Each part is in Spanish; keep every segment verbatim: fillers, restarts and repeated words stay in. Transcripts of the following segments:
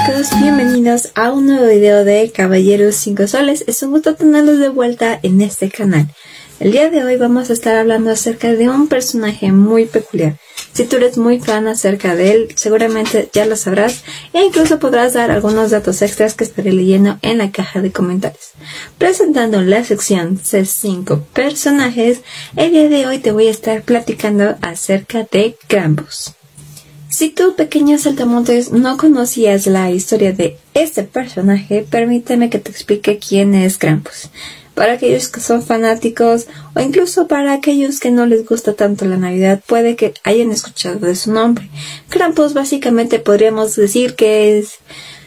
chicos, bienvenidos a un nuevo video de Caballeros cinco Soles. Es un gusto tenerlos de vuelta en este canal. El día de hoy vamos a estar hablando acerca de un personaje muy peculiar. Si tú eres muy fan acerca de él, seguramente ya lo sabrás e incluso podrás dar algunos datos extras que estaré leyendo en la caja de comentarios. Presentando la sección C cinco personajes, el día de hoy te voy a estar platicando acerca de Krampus. Si tú, pequeño saltamontes, no conocías la historia de este personaje, permíteme que te explique quién es Krampus. Para aquellos que son fanáticos o incluso para aquellos que no les gusta tanto la Navidad, puede que hayan escuchado de su nombre. Krampus básicamente podríamos decir que es...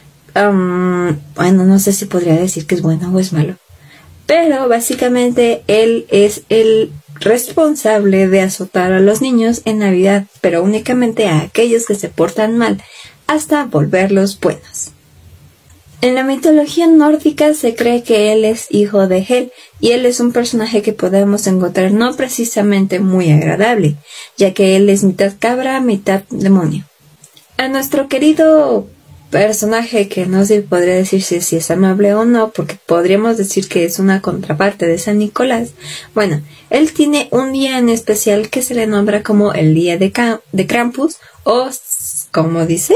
Um, bueno, no sé si podría decir que es bueno o es malo. Pero básicamente él es el responsable de azotar a los niños en Navidad, pero únicamente a aquellos que se portan mal, hasta volverlos buenos. En la mitología nórdica se cree que él es hijo de Hel, y él es un personaje que podemos encontrar no precisamente muy agradable, ya que él es mitad cabra, mitad demonio. A nuestro querido personaje, que no se podría decir si, si es amable o no, porque podríamos decir que es una contraparte de San Nicolás. Bueno, él tiene un día en especial que se le nombra como el día de, de Krampus, o como dice,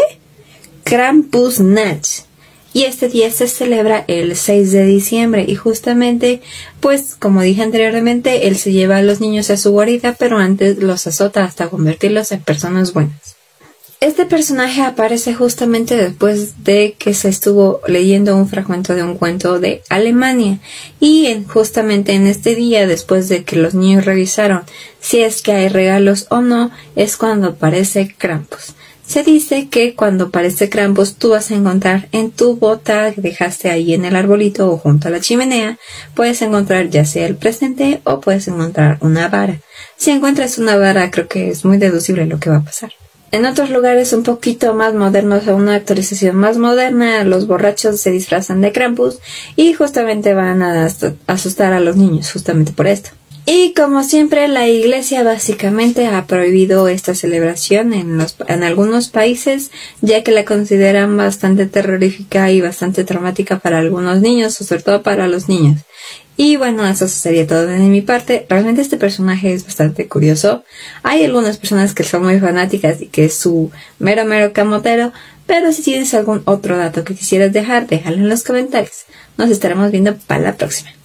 Krampusnacht. Y este día se celebra el seis de diciembre y justamente, pues, como dije anteriormente, él se lleva a los niños a su guarida, pero antes los azota hasta convertirlos en personas buenas. Este personaje aparece justamente después de que se estuvo leyendo un fragmento de un cuento de Alemania, y en, justamente en este día, después de que los niños revisaron si es que hay regalos o no, es cuando aparece Krampus. Se dice que cuando aparece Krampus tú vas a encontrar en tu bota que dejaste ahí en el arbolito o junto a la chimenea, puedes encontrar ya sea el presente o puedes encontrar una vara. Si encuentras una vara, creo que es muy deducible lo que va a pasar. En otros lugares un poquito más modernos, o una actualización más moderna, los borrachos se disfrazan de Krampus y justamente van a asustar a los niños, justamente por esto. Y como siempre, la iglesia básicamente ha prohibido esta celebración en, los, en algunos países, ya que la consideran bastante terrorífica y bastante traumática para algunos niños, o sobre todo para los niños. Y bueno, eso sería todo de mi parte. Realmente este personaje es bastante curioso. Hay algunas personas que son muy fanáticas y que es su mero mero camotero, pero si tienes algún otro dato que quisieras dejar, déjalo en los comentarios. Nos estaremos viendo para la próxima.